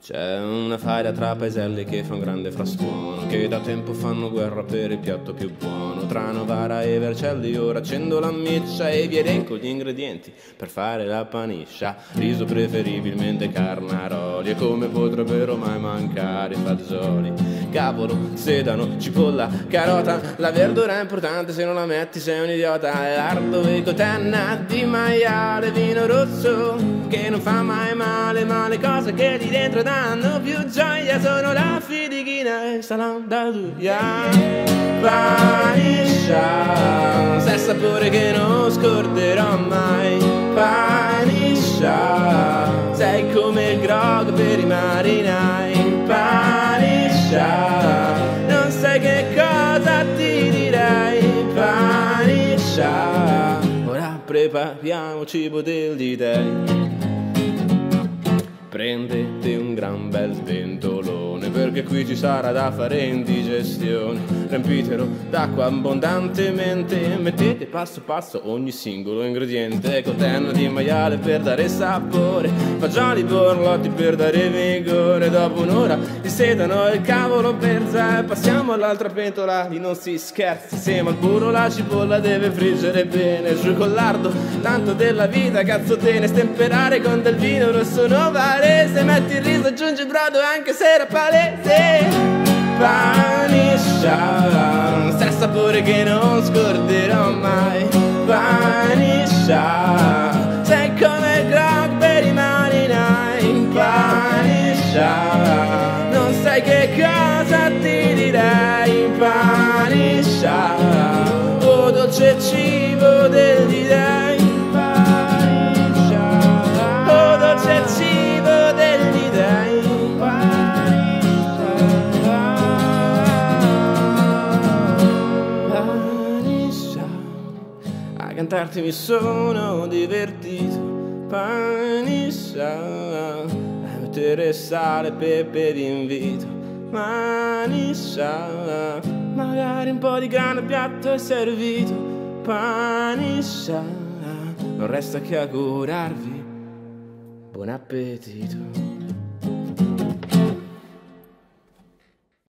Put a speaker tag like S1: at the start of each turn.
S1: C'è una faida tra paeselli che fa un grande frastuono, che da tempo fanno guerra per il piatto più buono. Tra Novara e Vercelli ora accendo la miccia e vi elenco gli ingredienti per fare la paniscia. Riso preferibilmente carnaroli, e come potrebbero mai mancare i fagioli. Cavolo, sedano, cipolla, carota, la verdura è importante, se non la metti sei un idiota. Lardo e cotenna di maiale, vino rosso che non fa mai male, ma le cose che di dentro danno più gioia sono la fidichina e salam d'Alduia. Paniscia, se sapore che non scorderò mai. Paniscia, sei come il grog per i marinai. Paniscia, non sai che cosa ti direi. Paniscia, ora prepariamo cibo degli dei. Prendete un gran bel pentolone, perché qui ci sarà da fare indigestione. Riempitelo d'acqua abbondantemente e mettete passo passo ogni singolo ingrediente. Cotenna di maiale per dare sapore, fagioli borlotti per dare vigore. Dopo un'ora di sedano il cavolo perza e passiamo all'altra pentola, lì non si scherza. Insieme al burro la cipolla deve friggere bene. Giù col lardo, tanto della vita, cazzo te ne stemperare con del vino rosso novarese. Metti il riso, aggiungi il brodo anche se era palese. Paniscia, se sapore che non scorderò mai. Paniscia, sei come il grog per i marinai. Paniscia, non sai che cosa ti direi. Paniscia, oh dolce cibo degli dei. Paniscia, oh dolce cibo degli dei. A cantarti mi sono divertito. Paniscia, a mettere sale, pepe d'invito. Paniscia, magari un po' di grano al piatto è servito. Paniscia, non resta che augurarvi buon appetito.